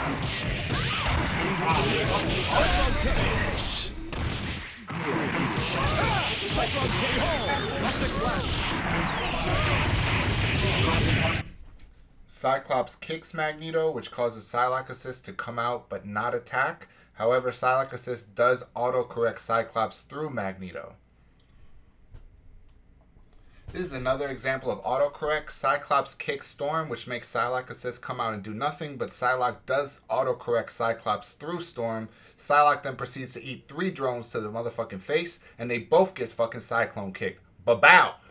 Cyclops kicks Magneto, which causes Psylocke Assist to come out but not attack. However, Psylocke Assist does autocorrect Cyclops through Magneto. This is another example of autocorrect. Cyclops kicks Storm, which makes Psylocke Assist come out and do nothing, but Psylocke does autocorrect Cyclops through Storm. Psylocke then proceeds to eat 3 drones to the motherfucking face, and they both get fucking Cyclone kicked. Ba-bow!